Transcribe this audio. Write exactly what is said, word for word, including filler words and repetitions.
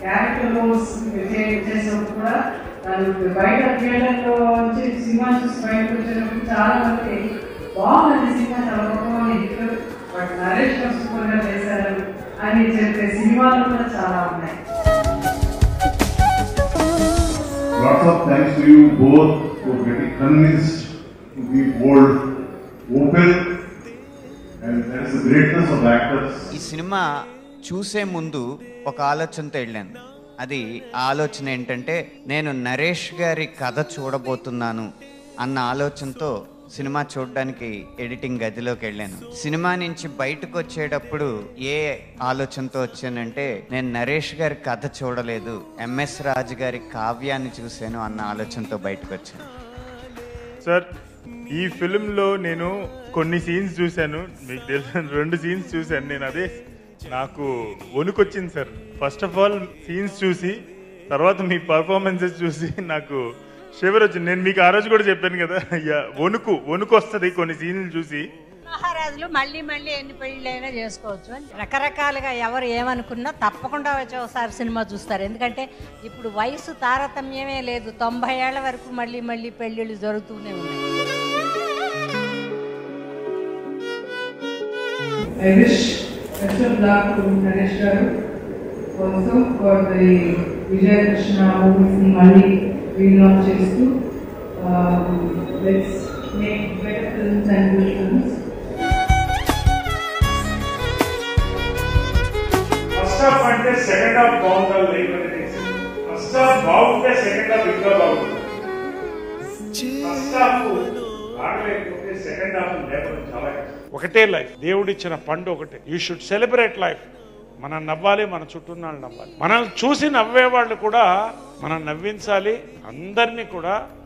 క్యారెక్టర్లో చేసినప్పుడు కూడా తను బయట థియేటర్లో వచ్చి సినిమా చూసి బయటకు వచ్చినప్పుడు చాలా మంది బాగుంది సినిమా చాలా గొప్పగా హిట్, బట్ నరేష్ సూపర్గా చేశారు అని చెప్పే సినిమాలు కూడా చాలా ఉన్నాయి. Lots of thanks to you both for getting convinced to be bold, open, and that is the greatness of actors. ఈ సినిమా చూసే ముందు ఒక ఆలోచనతో వెళ్ళాను. అది ఆలోచన ఏంటంటే నేను నరేష్ గారి కథ చూడబోతున్నాను అన్న ఆలోచనతో సినిమా చూడడానికి ఎడిటింగ్ గదిలోకి వెళ్ళాను. సినిమా నుంచి బయటకు వచ్చేటప్పుడు ఏ ఆలోచనతో వచ్చానంటే నేను నరేష్ గారి కథ చూడలేదు, ఎంఎస్ రాజు గారి కావ్యాన్ని చూశాను అన్న ఆలోచనతో బయటకు వచ్చాను. సార్, ఈ ఫిల్మ్లో నేను కొన్ని సీన్స్ చూశాను, మీకు తెలుసు రెండు సీన్స్ చూశాను. నేను అదే నాకు వణుకొచ్చింది sir. First of all scenes చూసి తర్వాత మీ పర్ఫార్మెన్సెస్ చూసి నాకు షివర్ వచ్చింది. నేను మీకు ఆ రోజు కూడా చెప్పాను కదా, వణుకు వణుకు వస్తుంది కొన్ని సీన్లు చూసి. మహారాజులు మళ్ళీ మళ్ళీ ఎన్ని పెళ్ళైనా చేసుకోవచ్చు అని రకరకాలుగా ఎవరు ఏమనుకున్నా తప్పకుండా వచ్చి ఒకసారి సినిమా చూస్తారు. ఎందుకంటే ఇప్పుడు వయసు తారతమ్యమే లేదు, తొంభై ఏళ్ల వరకు మళ్ళీ మళ్ళీ పెళ్ళిళ్ళు జరుగుతూనే ఉన్నాయి. I wish best of luck to Naresh garu also for the Vijay Krishna movies ni Malli relaunch chestu. Let's make better films and good films. First half ante second half బాగుండాలి లేకపోతే ఫస్ట్ హాఫ్ బాగుంటే second half ఇంకా బాగుంటుంది. First half ఆగలేకపోతే second half లేకపోతే చాలా ఒకటే life, దేవుడిచ్చిన పండు ఒకటే. You should celebrate life. మనం నవ్వాలి, మన చుట్టూ నవ్వాలి, మనల్ని చూసి నవ్వే వాళ్ళు కూడా మనం నవ్వించాలి. అందరినీ కూడా